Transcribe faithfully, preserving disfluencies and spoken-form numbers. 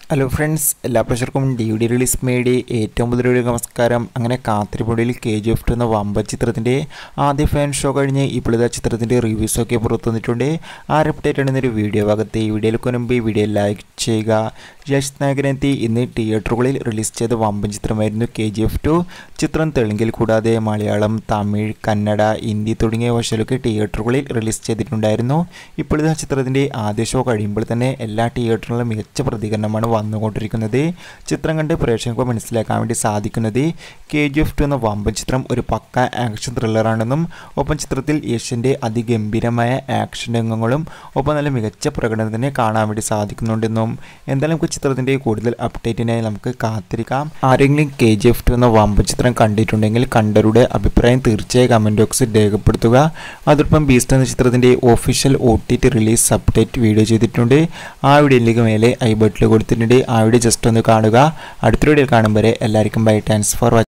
Hello friends, എല്ലാ പ്രേക്ഷകർക്കും D V D release മേടി ഏറ്റവും പുതിയൊരു നമസ്കാരം. അങ്ങനെ കാത്തിരിപ്പൊടിയിൽ കെ ജി എഫ് എന്ന വമ്പ ചിത്രത്തിൻ്റെ ആദ്യ ഫാൻ ഷോ കഴിഞ്ഞ് ഇപ്പോഴത്തെ ചിത്രത്തിൻ്റെ റിവ്യൂസൊക്കെ പുറത്തു വന്നിട്ടുണ്ട്. ആ അപ്ഡേറ്റ് ആണ് ഇന്നൊരു വീഡിയോ ഭാഗത്ത്. ഈ വീഡിയോയിലേക്ക് മുൻപ് ഈ വീഡിയോ ലൈക്ക് ചെയ്യുക. യശ് നായകനെത്തി ഇന്ന് തിയേറ്ററുകളിൽ റിലീസ് ചെയ്ത വമ്പൻ ചിത്രമായിരുന്നു കെ ജി എഫ് ടു. ചിത്രം തെലുങ്കിൽ കൂടാതെ മലയാളം, തമിഴ്, കന്നഡ, ഹിന്ദി തുടങ്ങിയ ഭാഷയിലൊക്കെ തിയേറ്ററുകളിൽ റിലീസ് ചെയ്തിട്ടുണ്ടായിരുന്നു. ഇപ്പോഴത്തെ ചിത്രത്തിൻ്റെ ആദ്യ ഷോ കഴിയുമ്പോൾ തന്നെ എല്ലാ തിയേറ്ററുകളിലും മികച്ച പ്രതികരണമാണ് വന്നുകൊണ്ടിരിക്കുന്നത്. ചിത്രം കണ്ട് പ്രേക്ഷകർക്ക് മനസ്സിലാക്കാൻ വേണ്ടി സാധിക്കുന്നത് കെ ജി എഫ് ടു എന്ന വമ്പൻ ചിത്രം ഒരു പക്ക ആക്ഷൻ ത്രില്ലറാണെന്നും ഒപ്പം ചിത്രത്തിൽ യശിൻ്റെ അതിഗംഭീരമായ ആക്ഷൻ രംഗങ്ങളും ഒപ്പം നല്ല മികച്ച പ്രകടനം തന്നെ കാണാൻ വേണ്ടി സാധിക്കുന്നുണ്ടെന്നും എന്തായാലും നമുക്ക് ചിത്രത്തിൻ്റെ കൂടുതൽ അപ്ഡേറ്റിനായി നമുക്ക് കാത്തിരിക്കാം. ആരെങ്കിലും കെ ജി എഫ് ടു എന്ന വമ്പൻ ചിത്രം കണ്ടിട്ടുണ്ടെങ്കിൽ കണ്ടവരുടെ അഭിപ്രായം തീർച്ചയായും കമൻറ്റ് ബോക്സിൽ രേഖപ്പെടുത്തുക. അതോടൊപ്പം ബീസ്റ്റ് എന്ന ചിത്രത്തിൻ്റെ official O T T release update video ചെയ്തിട്ടുണ്ട്. ആ വീഡിയോയിലേക്ക് മേലെ ഐ ബട്ടണിൽ കൊടുത്തിട്ടുണ്ട്. ആ വീഡിയോ ജസ്റ്റ് ഒന്ന് കാണുക. അടുത്ത വീഡിയോയിൽ കാണും വരെ എല്ലാവർക്കും ബൈ. Thanks for watching.